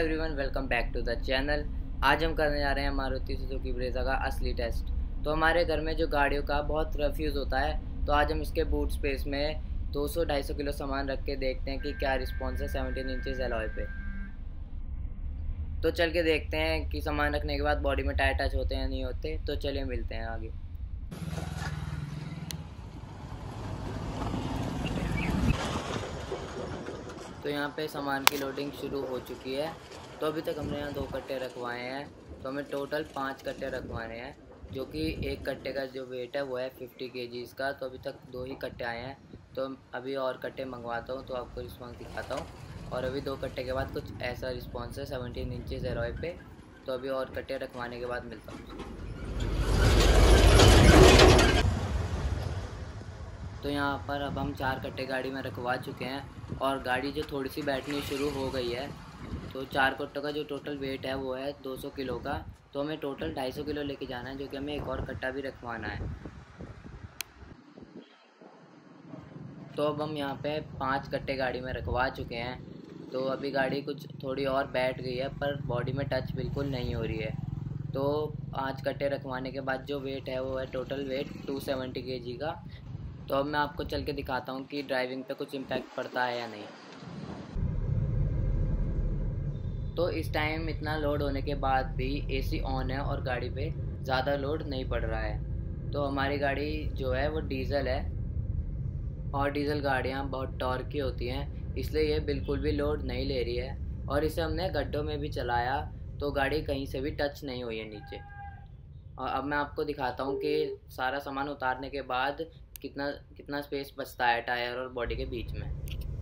Everyone, welcome back to the channel. आज हम करने जा रहे हैं मारुति सुजुकी ब्रेज़ा का असली टेस्ट। तो हमारे घर में जो गाड़ियों का बहुत रफ यूज़ होता है, तो आज हम इसके बूट स्पेस में 200-250 किलो सामान रख के देखते हैं कि क्या रिस्पॉन्स है 17 इंचेस एलॉय पे। तो चल के देखते हैं कि सामान रखने के बाद बॉडी में टायर टच होते हैं या नहीं होते। तो चलिए मिलते हैं आगे। तो यहाँ पे सामान की लोडिंग शुरू हो चुकी है। तो अभी तक हमने यहाँ 2 कट्टे रखवाए हैं, तो हमें टोटल 5 कट्टे रखवाने हैं, जो कि एक कट्टे का जो वेट है वो है 50 kg का। तो अभी तक 2 ही कट्टे आए हैं, तो अभी और कट्टे मंगवाता हूँ तो आपको रिस्पॉन्स दिखाता हूँ। और अभी 2 कट्टे के बाद कुछ ऐसा रिस्पॉन्स है 17 इंचेस एलॉय पे। तो अभी और कट्टे रखवाने के बाद मिलता हूँ। तो यहाँ पर अब हम 4 कट्टे गाड़ी में रखवा चुके हैं और गाड़ी जो थोड़ी सी बैठनी शुरू हो गई है। तो 4 कट्टों का जो टोटल वेट है वो है 200 किलो का। तो हमें टोटल 250 किलो लेके जाना है, जो कि हमें एक और कट्टा भी रखवाना है। तो अब हम यहाँ पे 5 कट्टे गाड़ी में रखवा चुके हैं। तो अभी गाड़ी कुछ थोड़ी और बैठ गई है, पर बॉडी में टच बिल्कुल नहीं हो रही है। तो 5 कट्टे रखवाने के बाद जो वेट है वो है टोटल वेट 270 kg का। तो अब मैं आपको चल के दिखाता हूँ कि ड्राइविंग पे कुछ इम्पैक्ट पड़ता है या नहीं। तो इस टाइम इतना लोड होने के बाद भी एसी ऑन है और गाड़ी पे ज़्यादा लोड नहीं पड़ रहा है। तो हमारी गाड़ी जो है वो डीज़ल है और डीज़ल गाड़ियाँ बहुत टॉर्क की होती हैं, इसलिए ये बिल्कुल भी लोड नहीं ले रही है। और इसे हमने गड्ढों में भी चलाया तो गाड़ी कहीं से भी टच नहीं हुई है नीचे। और अब मैं आपको दिखाता हूँ कि सारा सामान उतारने के बाद कितना कितना स्पेस बचता है टायर और बॉडी के बीच में।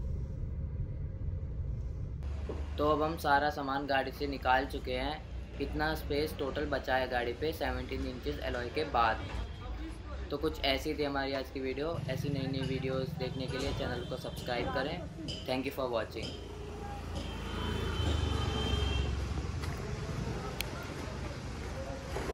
तो अब हम सारा सामान गाड़ी से निकाल चुके हैं। कितना स्पेस टोटल बचा है गाड़ी पे 17 इंचेस एलॉय के बाद। तो कुछ ऐसी थी हमारी आज की वीडियो। ऐसी नई नई वीडियोस देखने के लिए चैनल को सब्सक्राइब करें। Thank you for watching.